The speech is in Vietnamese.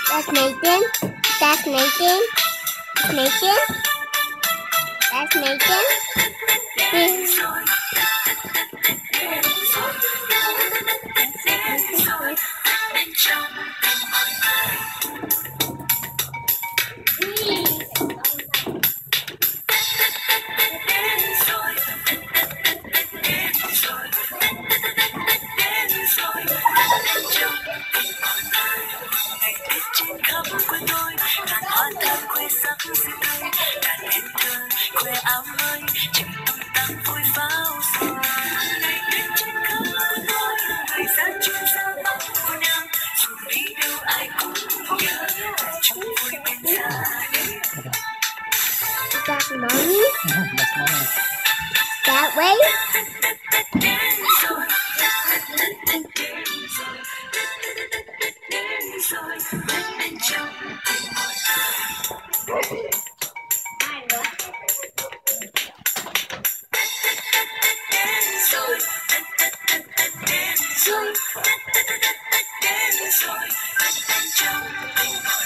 That's Nathan. That's Nathan. Nathan. That's Nathan. Khắp quê tôi ngàn hoa thơm khoe sắc xinh tươi, đàn em thơ khoe áo mới chim tung tăng vui pháo rồi. Ngày tết trên khắp quê tôi người ra chung ra bóng của nhau, dù đi đâu ai cũng nhớ là chung vui bên gia đình. That's mommy. That way. Rồi